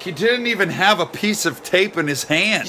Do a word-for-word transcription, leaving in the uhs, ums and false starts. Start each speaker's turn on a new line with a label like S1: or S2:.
S1: He didn't even have a piece of tape in his hand.